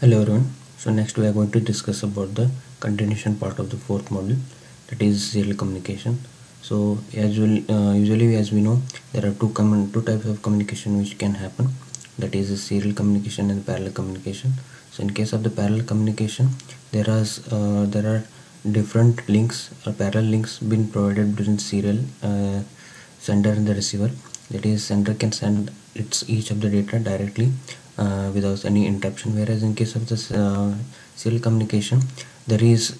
Hello everyone. So next we are going to discuss about the continuation part of the fourth module, that is serial communication. So usually as we know, there are two types of communication which can happen, that is the serial communication and parallel communication. So in case of the parallel communication, there are different links or parallel links being provided between serial sender and the receiver. That is, sender can send each of the data directly without any interruption, whereas in case of this serial communication, there is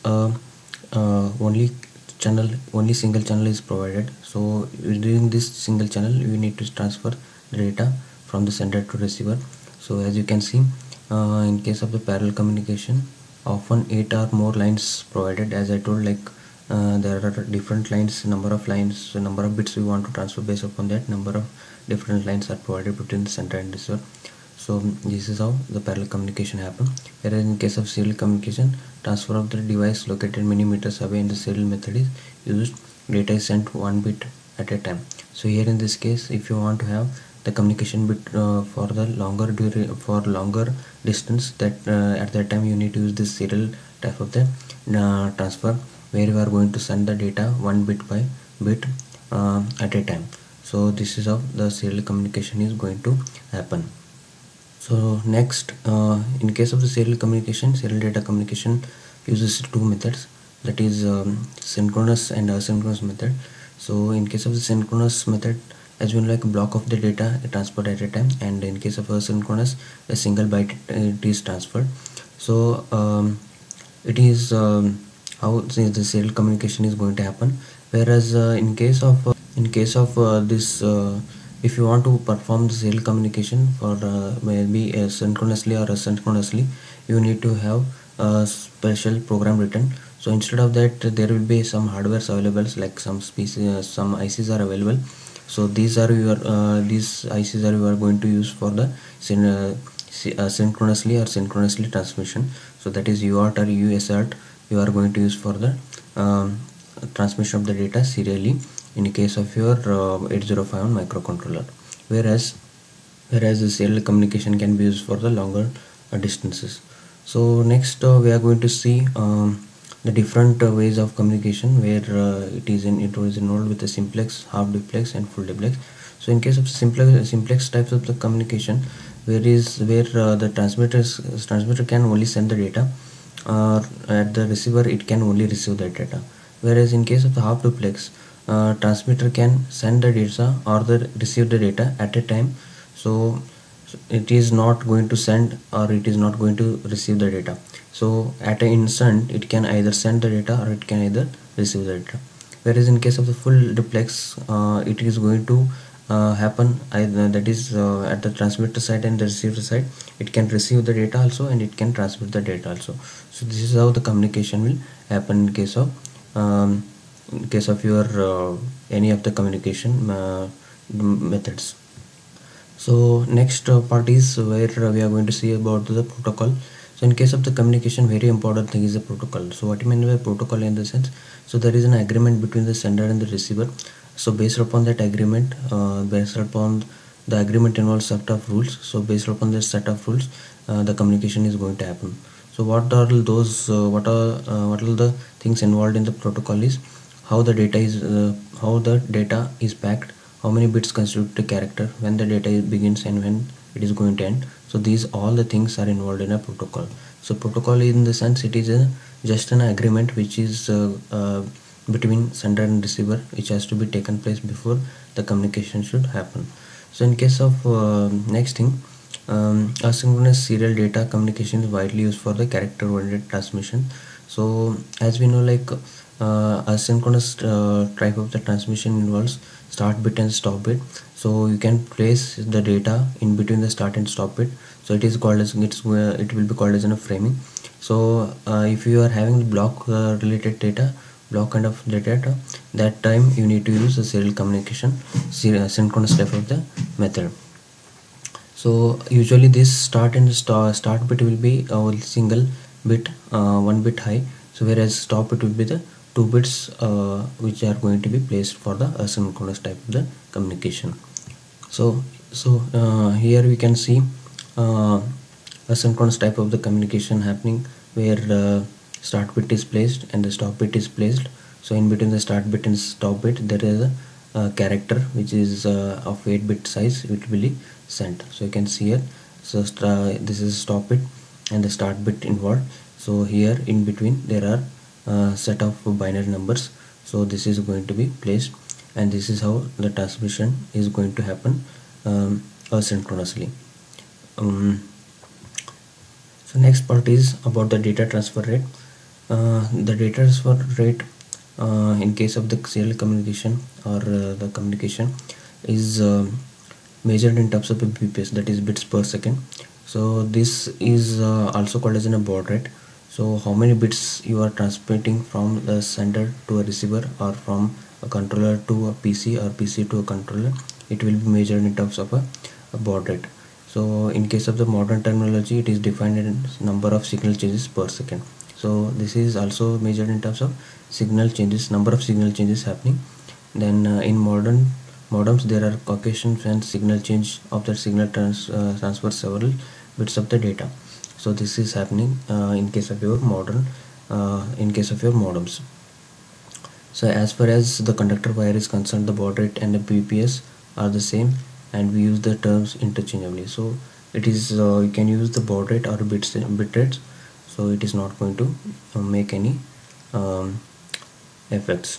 only single channel is provided. So during this single channel you need to transfer the data from the sender to receiver. So as you can see, in case of the parallel communication, often 8 or more lines provided. As I told, like there are different lines, number of lines, so number of bits we want to transfer. Based upon that, number of different lines are provided between the sender and receiver. So this is how the parallel communication happen. Whereas in case of serial communication, transfer of the device located many meters away in the serial method is used. Data is sent one bit at a time. So here in this case, if you want to have the communication bit for the longer distance, that at that time you need to use this serial type of the transfer, where you are going to send the data one bit by bit at a time. So this is how the serial communication is going to happen. So next, in case of the serial data communication uses two methods, that is synchronous and asynchronous method. So in case of the synchronous method, as you know, like a block of the data transferred at a time, and in case of asynchronous, a single byte it is transferred. So it is how the serial communication is going to happen. Whereas in case of this if you want to perform the serial communication for maybe synchronously or asynchronously, you need to have a special program written. So instead of that, there will be some hardwares available, like some ICs are available. So these ICs are you are going to use for the synchronously or synchronously transmission. So that is UART or USART you are going to use for the transmission of the data serially in case of your 8051 microcontroller. Whereas the serial communication can be used for the longer distances. So next we are going to see the different ways of communication, where it is involved with the simplex, half duplex and full duplex. So in case of simplex types of the communication, where the transmitter can only send the data, at the receiver it can only receive that data. Whereas in case of the half duplex, transmitter can send the data or receive the data at a time. So it is not going to send or it is not going to receive the data. So at an instant it can either send the data or it can either receive the data. Whereas in case of the full duplex, it is going to happen either, that is at the transmitter side and the receiver side, it can receive the data also and it can transmit the data also. So this is how the communication will happen in case of your any of the communication methods. So next part is where we are going to see about the protocol. So in case of the communication, very important thing is the protocol. So what you mean by protocol in the sense, so there is an agreement between the sender and the receiver. So based upon that agreement, the agreement involves set of rules. So based upon this set of rules, the communication is going to happen. So what are the things involved in the protocol is how the data is packed, how many bits constitute a character, when the data begins and when it is going to end. So these all the things are involved in a protocol. So protocol in the sense, it is just an agreement which is between sender and receiver, which has to be taken place before the communication should happen. So in case of next thing, asynchronous serial data communication is widely used for the character oriented transmission. So as we know, like asynchronous type of the transmission involves start bit and stop bit. So you can place the data in between the start and stop bit. So it is called as it will be called as a framing. So if you are having block related data, block kind of data, that time you need to use a serial communication, synchronous type of the method. So usually this start bit will be a single bit, 1 bit high. So whereas stop bit will be the 2 bits which are going to be placed for the asynchronous type of the communication. So here we can see asynchronous type of the communication happening, where start bit is placed and the stop bit is placed. So in between the start bit and stop bit there is a character which is of 8-bit size, which will be sent. So you can see here, so this is stop bit and the start bit involved. So here in between there are set of binary numbers, so this is going to be placed, and this is how the transmission is going to happen asynchronously. So next part is about the data transfer rate. The data transfer rate in case of the serial communication or the communication is measured in terms of bps, that is bits per second. So this is also called as a baud rate. So how many bits you are transmitting from the sender to a receiver, or from a controller to a PC, or PC to a controller, it will be measured in terms of a baud rate. So in case of the modern terminology, it is defined in number of signal changes per second. So this is also measured in terms of signal changes, number of signal changes happening. Then in modern modems there are occasions when signal change of the signal transfer several bits of the data. So this is happening in case of your modern in case of your modems. So as far as the conductor wire is concerned, the baud rate and the bps are the same, and we use the terms interchangeably. So it is you can use the baud rate or bit rates, so it is not going to make any effects.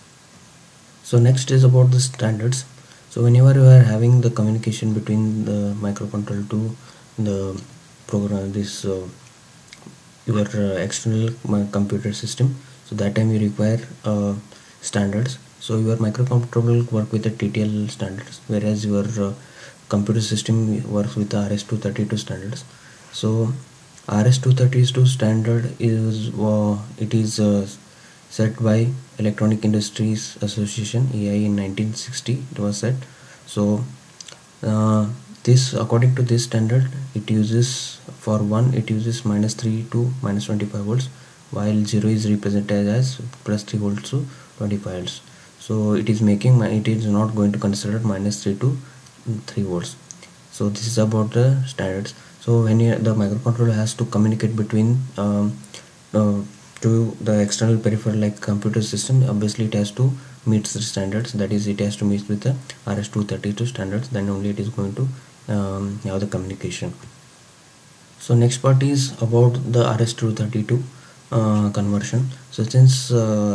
So next is about the standards. So whenever you are having the communication between the microcontroller to the program, this your external computer system, so that time you require standards. So your microcontroller work with the TTL standards, whereas your computer system works with the RS-232 standards. So RS-232 standard is it is set by Electronic Industries Association (EI) in 1960. It was set. So this, according to this standard, it uses, for 1 it uses -3 to -25 volts, while 0 is represented as +3 volts to 25 volts. So it is making it is not going to consider -3 to 3 volts. So this is about the standards. So when the microcontroller has to communicate between to the external peripheral like computer system, obviously it has to meet the standards, that is it has to meet with the RS-232 standards, then only it is going to have the communication. So next part is about the RS-232 conversion. So since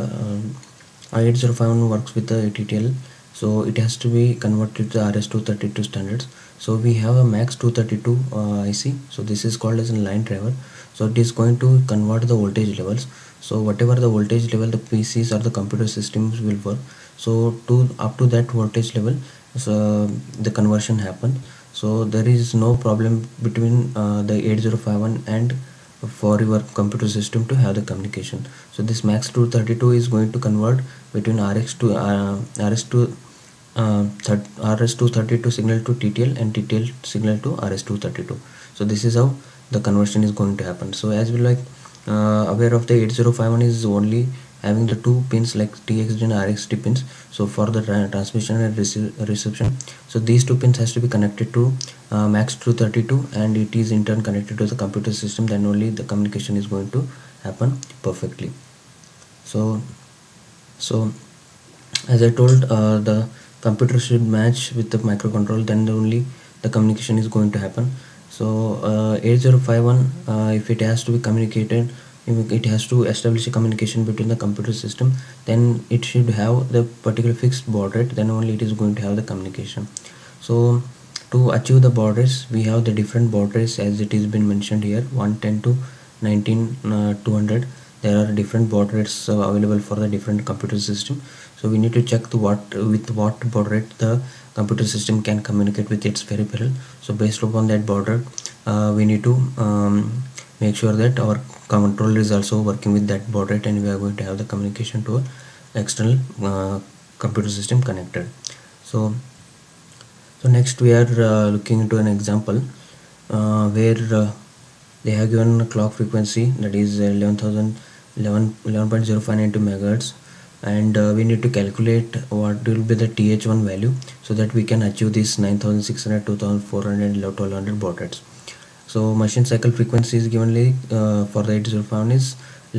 i8051 works with the TTL, so it has to be converted to the RS-232 standards. So we have a MAX232 IC. So this is called as a line driver. So it is going to convert the voltage levels. So whatever the voltage level the PCs or the computer systems will work, so to up to that voltage level, so the conversion happen. So there is no problem between the 8051 and for your computer system to have the communication. So this MAX232 is going to convert between RS-232 signal to TTL and TTL signal to RS-232. So this is how the conversion is going to happen. So as we like aware of the 8051 is only having the two pins like TXD and RXD pins. So for the transmission and reception, so these two pins has to be connected to MAX232, and it is in turn connected to the computer system, then only the communication is going to happen perfectly. So as I told, the computer should match with the microcontroller, then only the communication is going to happen. So 8051, if it has to be communicated, it has to establish a communication between the computer system, then it should have the particular fixed baud rate, then only it is going to have the communication. So to achieve the baud rates, we have the different baud rates as it is been mentioned here, 110 to 19200. There are different baud rates available for the different computer system. So we need to check what baud rate the computer system can communicate with its peripheral. So based upon that baud rate, we need to make sure that our controller is also working with that baud rate, and we are going to have the communication to external computer system connected. So next we are looking into an example where they have given a clock frequency, that is 11.0592 megahertz, and we need to calculate what will be the TH1 value, so that we can achieve this 9600, 2400, 1200 baud rates. So machine cycle frequency is given for the 8051 is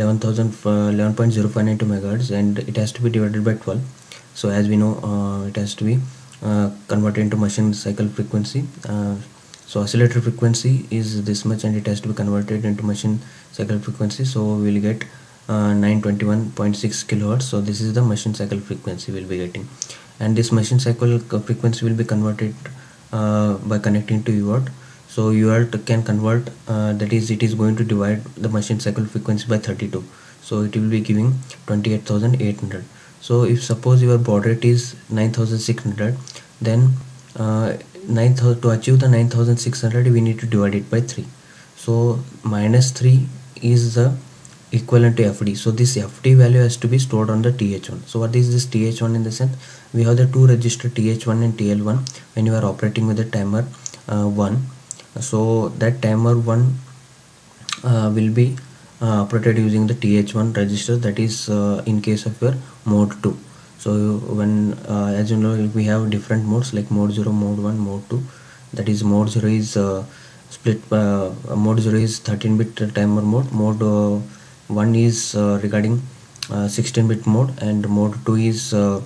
11.059 megahertz, and it has to be divided by 12. So as we know, it has to be converted into machine cycle frequency. So oscillator frequency is this much, and it has to be converted into machine cycle frequency. So we will get 921.6 kilohertz. So this is the machine cycle frequency we'll be getting, and this machine cycle frequency will be converted by connecting to UART. So UART can convert, that is, it is going to divide the machine cycle frequency by 32. So it will be giving 28,800. So if suppose your baud rate is 9,600, then to achieve the 9,600 we need to divide it by 3. So minus 3 is the equivalent to FD. So this FD value has to be stored on the TH1. So what is this TH1? In the sense, we have the two register TH1 and TL1 when you are operating with the timer 1. So that timer 1 will be operated using the TH1 register, that is in case of your mode 2. So when as you know, we have different modes like mode 0, mode 1, mode 2. That is, mode 0 is split mode 0 is 13-bit timer mode, mode 1 is regarding 16-bit mode, and mode 2 is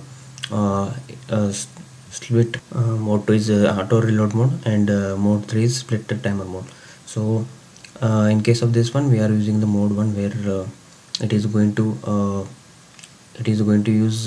split mode 2 is auto reload mode, and mode 3 is split timer mode. So in case of this one, we are using the mode 1, where it is going to use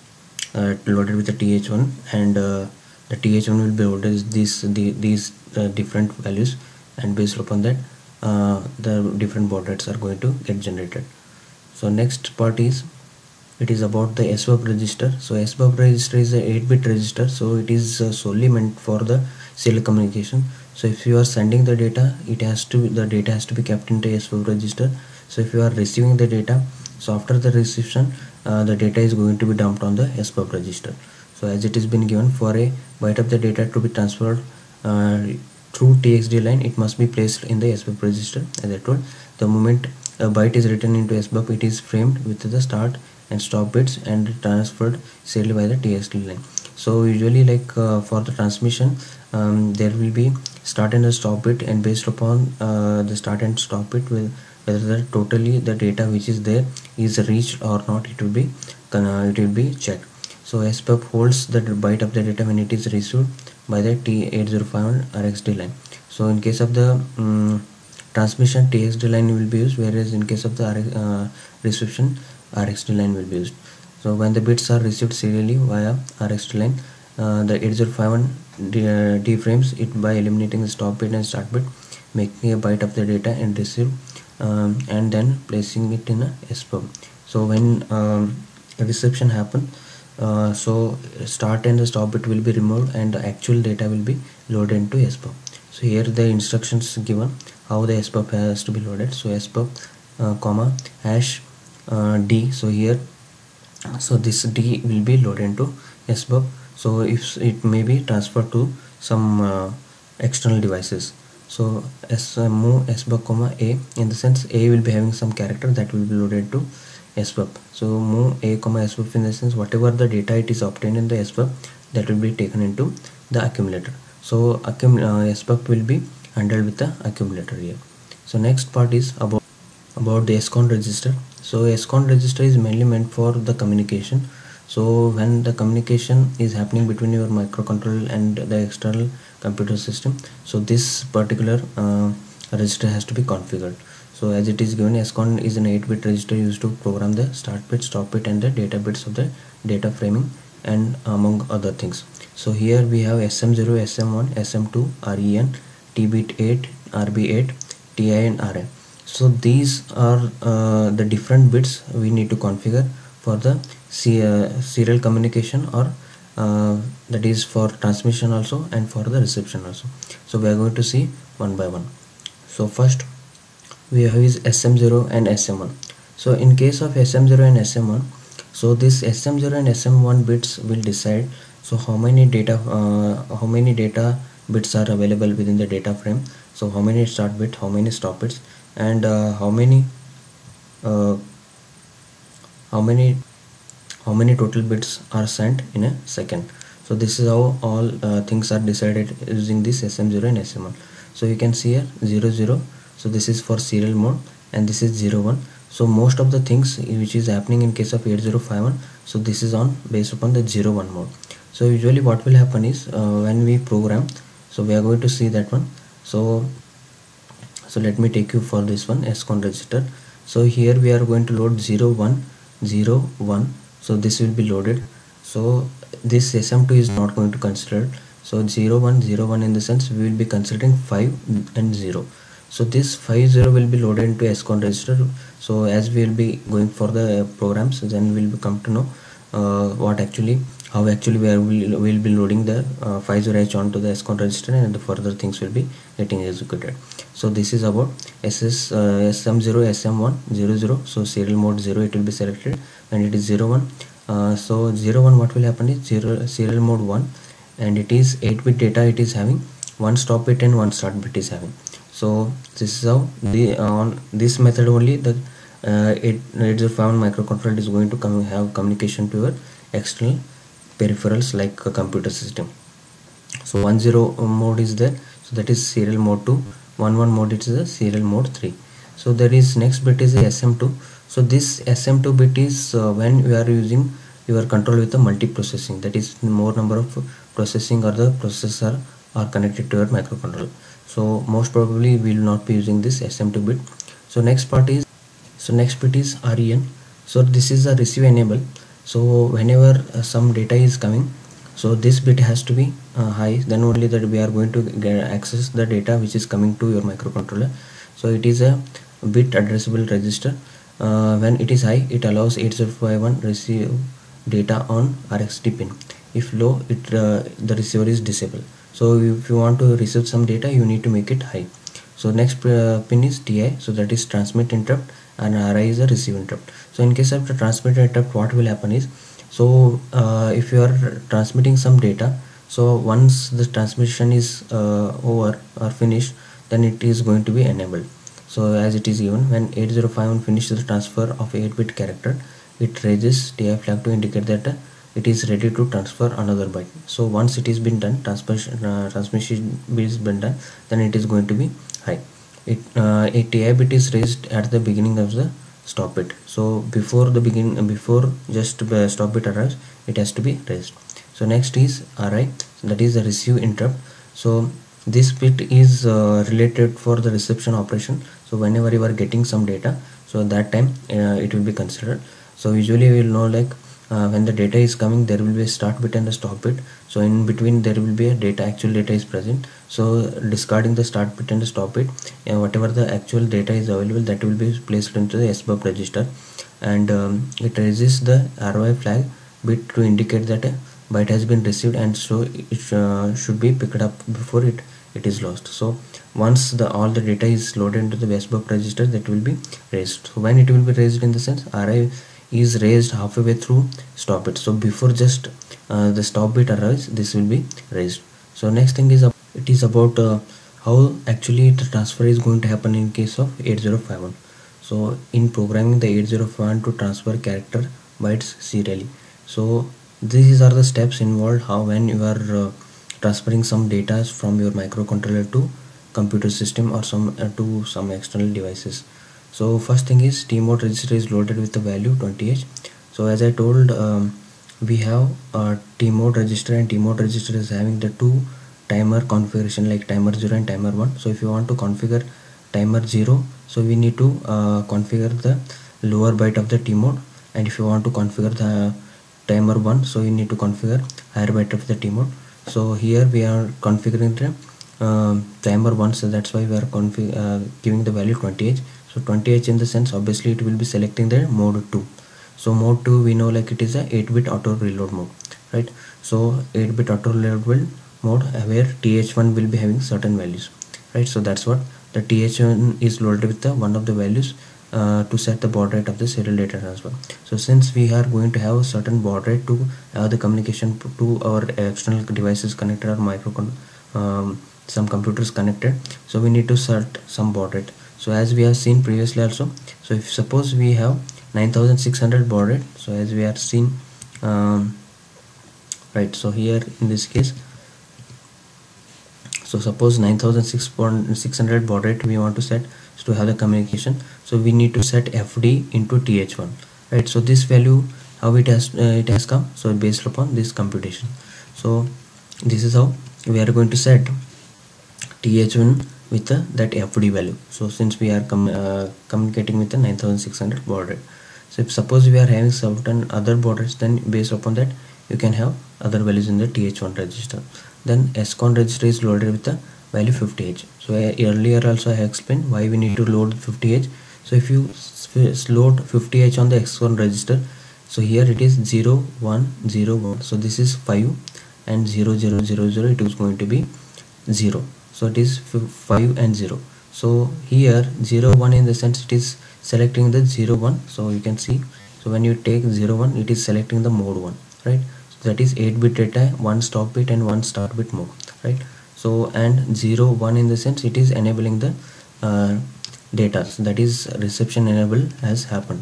loaded with the TH1, and the TH1 will be loaded these different values, and based upon that the different baud rates are going to get generated. So next part is, it is about the SBUF register. So SBUF register is a 8-bit register, so it is solely meant for the serial communication. So if you are sending the data, the data has to be kept into SBUF register. So if you are receiving the data, so after the reception, the data is going to be dumped on the SBUF register. So as it has been given, for a byte of the data to be transferred through TXD line, it must be placed in the SBUF register. As I told, the moment a byte is written into SBUF, it is framed with the start and stop bits and transferred serially by the TXD line. So usually, like for the transmission, there will be start and a stop bit, and based upon the start and stop bit, whether totally the data which is there is reached or not, it will be checked. So SBUF holds the byte of the data when it is received by the T8051 RxD line. So in case of the transmission, TXD line will be used, whereas in case of the reception, RxD line will be used. So when the bits are received serially via RxD line, the 8051 deframes it by eliminating the stop bit and start bit, making a byte of the data and receive, and then placing it in a SBUF. So when reception happen, so start and the stop bit will be removed, and the actual data will be loaded into SBUF. So here the instructions given how the SBUF has to be loaded. So SBUF comma hash D. So here, so this D will be loaded into SBUF. So if it may be transferred to some external devices. So move SBUF comma A, in the sense A will be having some character that will be loaded to SBUF. So move A comma SBUF, in the sense whatever the data it is obtained in the SBUF, that will be taken into the accumulator. So SBUF will be handled with the accumulator here. So next part is about the SCON register. So SCON register is mainly meant for the communication. So when the communication is happening between your microcontroller and the external computer system, so this particular register has to be configured. So as it is given, SCON is an 8-bit register used to program the start bit, stop bit, and the data bits of the data framing, and among other things. So here we have SM0, SM1, SM2, REN, TBit8, RB8, TI, and RN. So these are the different bits we need to configure for the serial communication, or that is for transmission also and for the reception also. So we are going to see one by one. So first we have is SM0 and SM1. So in case of SM0 and SM1, so this SM0 and SM1 bits will decide so how many data bits are available within the data frame. So how many start bits, how many stop bits, and how many total bits are sent in a second. So this is how all things are decided using this SM0 and SM1. So you can see here 0 0, so this is for serial mode, and this is 0 1. So most of the things which is happening in case of 8051, so this is on based upon the 0 1 mode. So usually what will happen is when we program, so we are going to see that one. So let me take you for this one, SCON register. So here we are going to load 0 1 0 1, so this will be loaded. So this SM2 is not going to consider. So 0 1 0 1, in the sense we will be considering 5 and 0. So this 5 0 will be loaded into SCON register. So as we will be going for the programs, then we will come to know how actually we will be loading the 50H onto the SCON register, and the further things will be getting executed. So this is about SM0 SM1 0 0. So serial mode 0 it will be selected, and it is 0 1. So 0 1, what will happen is serial mode 1, and it is 8-bit data it is having, one stop bit and one start bit is having. So this is how on this method only the 8051 microcontroller is going to have communication to your external peripherals like a computer system. So 1 0 mode is there, so that is serial mode 2. 1 1 mode it is a serial mode 3. So there is next bit is a SM2. So this SM2 bit is when you are using your control with the multiprocessing, that is more number of processing or the processor are connected to your microcontroller. So most probably we will not be using this SM2 bit. So next bit is REN. So this is a receive enable. So whenever some data is coming, so this bit has to be high, then only that we are going to access the data which is coming to your microcontroller. So it is a bit addressable register. When it is high, it allows 8051 receive data on RxD pin. If low, the receiver is disabled. So if you want to receive some data, you need to make it high. So next pin is TI, so that is transmit interrupt, and RI is a receive interrupt. So in case of the transmit interrupt, what will happen is, so if you are transmitting some data, so once the transmission is over or finished, then it is going to be enabled. So as it is given, when 8051 finishes the transfer of 8-bit character, it raises TI flag to indicate that it is ready to transfer another byte. So once it is been done, transmission is been done, then it is going to be high. A TI bit is raised at the beginning of the stop bit. So before just stop bit arrives, it has to be raised. So next is RI, that is the receive interrupt. So this bit is related for the reception operation. So whenever you are getting some data, so that time it will be considered. So usually we will know, like when the data is coming, there will be a start bit and a stop bit. So in between there will be a actual data is present. So discarding the start bit and the stop bit, whatever the actual data is available, that will be placed into the SBUF register, and it raises the ROI flag bit to indicate that a byte has been received, and so it should be picked up before it is lost. So once all the data is loaded into the SBUF register, that will be raised. So when it will be raised, in the sense RI is raised halfway through stop bit. So before just the stop bit arrives, this will be raised. So next thing is it is about how actually the transfer is going to happen in case of 8051. So in programming the 8051 to transfer character bytes serially. So these are the steps involved how when you are transferring some data from your microcontroller to computer system or to some external devices. So first thing is T-mode register is loaded with the value 20H. So as I told, we have T-mode register, and T-mode register is having the two timer configuration, like timer 0 and timer 1. So if you want to configure timer 0, so we need to configure the lower byte of the T-mode, and if you want to configure the timer 1, so you need to configure higher byte of the T-mode. So here we are configuring the timer 1, so that's why we are giving the value 20H. So 20H in the sense, obviously it will be selecting the mode 2. So mode 2 we know, like it is a 8-bit auto reload mode, right? So 8-bit auto reload mode where TH1 will be having certain values, right? So that's what the TH1 is loaded with the one of the values to set the baud rate of the serial data transfer. So since we are going to have a certain baud rate to have the communication to our external devices connected or some computers connected, so we need to set some baud rate. So as we have seen previously also, so if suppose we have 9600 baud rate, so as we are seen, right, so here in this case, So suppose 9600 baud rate we want to set to have the communication, so we need to set FD into TH1, right? So this value, how it has come, so based upon this computation. So this is how we are going to set TH1 with that FD value. So since we are communicating with the 9600 baud rate, so if suppose we are having certain other baud rates, then based upon that you can have other values in the TH1 register. Then SCON register is loaded with the value 50H. So earlier also I have explained why we need to load 50H. So if you load 50H on the SCON register, so here it is 0 1 0 1, so this is 5, and 0 0 0 0 it is going to be 0, so it is 5 and 0. So here 0 1 in the sense it is selecting the 0 1, so you can see, so when you take 0 1 it is selecting the mode 1, right? So that is 8-bit data, 1 stop bit and 1 start bit mode, right? So and 0 1 in the sense it is enabling the data, so that is reception enable has happened,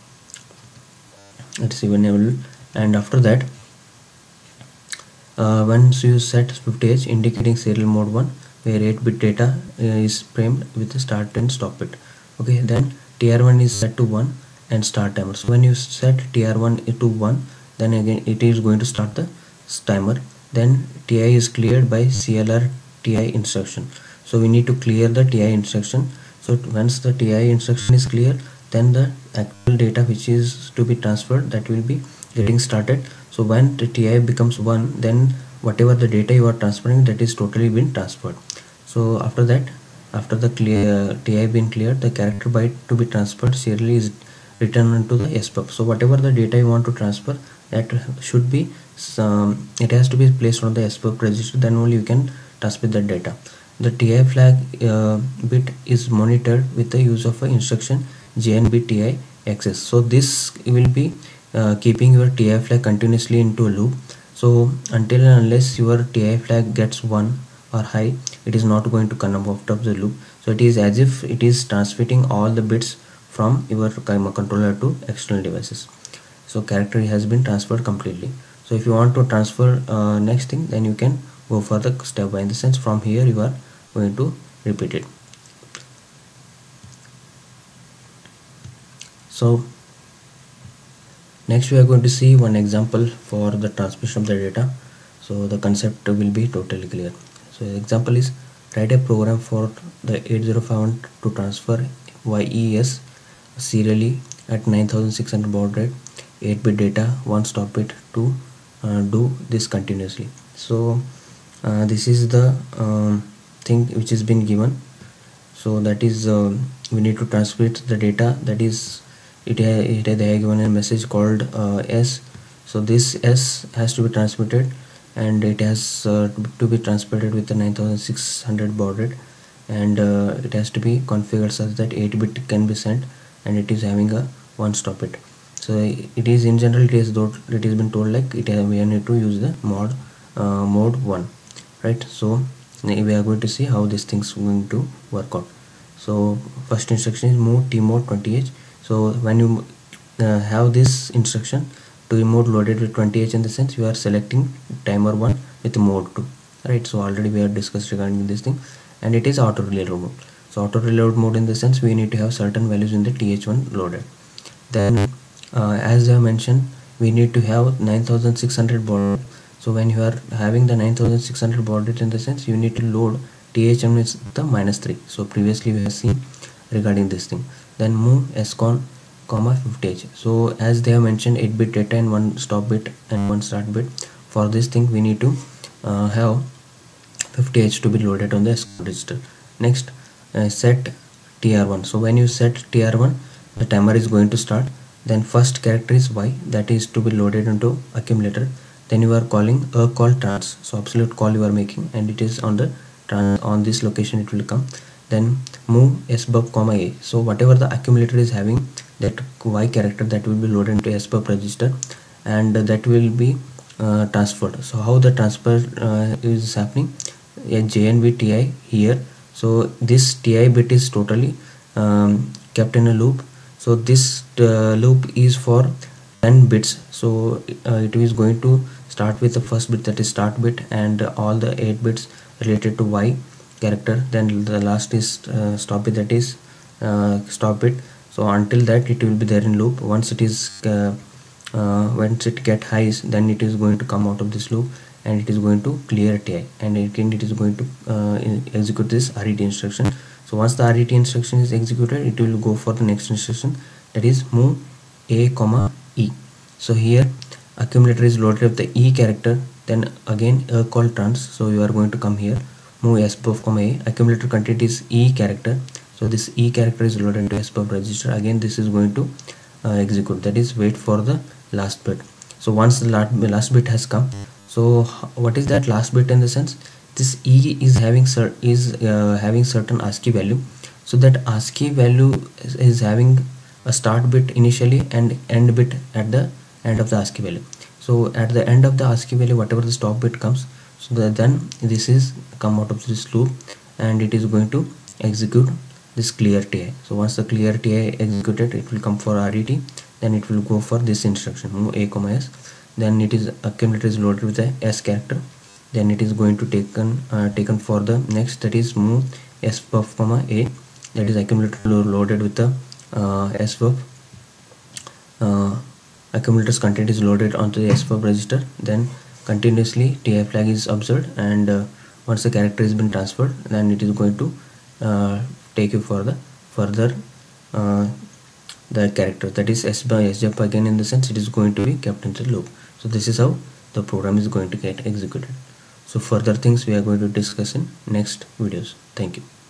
it's enable. And after that once you set 50H indicating serial mode 1 where 8-bit data is framed with the start and stop bit. Okay, then TR1 is set to 1 and start timer. So when you set TR1 to 1, then again it is going to start the timer. Then TI is cleared by CLR TI instruction. So we need to clear the TI instruction. So once the TI instruction is clear, then the actual data which is to be transferred, that will be getting started. So when the TI becomes 1, then whatever the data you are transferring, that is totally been transferred. So after that, after the TI been cleared, the character byte to be transferred serially is returned into the SPUF. So whatever the data you want to transfer, that should be it has to be placed on the SPUF register, then only you can transmit the data. The TI flag bit is monitored with the use of instruction JNB TI access. So this will be keeping your TI flag continuously into a loop. So until and unless your TI flag gets 1 or high, it is not going to come out of the loop. So it is as if it is transmitting all the bits from your controller to external devices. So character has been transferred completely. So if you want to transfer next thing, then you can go for the step by, in the sense from here you are going to repeat it. So next we are going to see one example for the transmission of the data, so the concept will be totally clear. So the example is, write a program for the 8051 to transfer YES serially at 9600 baud rate 8-bit data 1 stop bit to do this continuously. So this is the thing which has been given. So that is we need to transmit the data, that is they have given a message called S. So this S has to be transmitted, and it has to be transmitted with the 9600 baud rate, and it has to be configured such that 8-bit can be sent, and it is having a 1 stop bit. So it is in general, it has been told like we need to use the mode 1, right? So we are going to see how this thing's going to work out. So first instruction is move T mode 20H. So when you have this instruction to mode loaded with 20H, in the sense you are selecting timer 1 with mode 2, right? So already we have discussed regarding this thing, and it is auto reload mode. So auto reload mode, in the sense we need to have certain values in the TH1 loaded. Then as I mentioned, we need to have 9600 baud. So when you are having the 9600 baud rate, in the sense you need to load TH1 with the -3. So previously we have seen regarding this thing. Then move SCON, 50H. So as they have mentioned 8-bit data and 1 stop bit and 1 start bit. For this thing we need to have 50H to be loaded on the SCON register. Next set TR1. So when you set TR1, the timer is going to start. Then first character is Y, that is to be loaded into accumulator. Then you are calling a call trans, so absolute call you are making, and it is on the on this location it will come. Then move SBUF, A. So whatever the accumulator is having, that Y character, that will be loaded into SBUF register, and that will be transferred. So how the transfer is happening? A JNB TI here. So this TI bit is totally kept in a loop. So this loop is for 10 bits. So it is going to start with the first bit, that is start bit, and all the 8 bits related to y character, then the last is stop bit, that is stop bit. So until that it will be there in loop. Once it is once it get highs, then it is going to come out of this loop and it is going to clear ti, and again it is going to execute this ret instruction. So once the ret instruction is executed, it will go for the next instruction, that is move a comma e. So here accumulator is loaded with the e character, then again a call trans. So you are going to come here, move sbuf comma a, accumulator content is e character, so this e character is loaded into sbuf register. Again this is going to execute, that is wait for the last bit. So once the last bit has come, so what is that last bit? In the sense, this e is having having certain ASCII value. So that ASCII value is having a start bit initially and end bit at the end of the ASCII value. So at the end of the ASCII value, whatever the stop bit comes, so then this is come out of this loop and it is going to execute this clear ti. So once the clear ti executed, it will come for ret, then it will go for this instruction, move a comma s. Then it is accumulator is loaded with the s character, then it is going to taken for the next, that is move sbuf comma a, that is accumulator loaded with the sbuf. Accumulator's content is loaded onto the sbuf register, then continuously ti flag is observed, and once the character has been transferred, then it is going to take you for the further the character, that is sjump again, in the sense it is going to be kept into the loop. So this is how the program is going to get executed. So further things we are going to discuss in next videos. Thank you.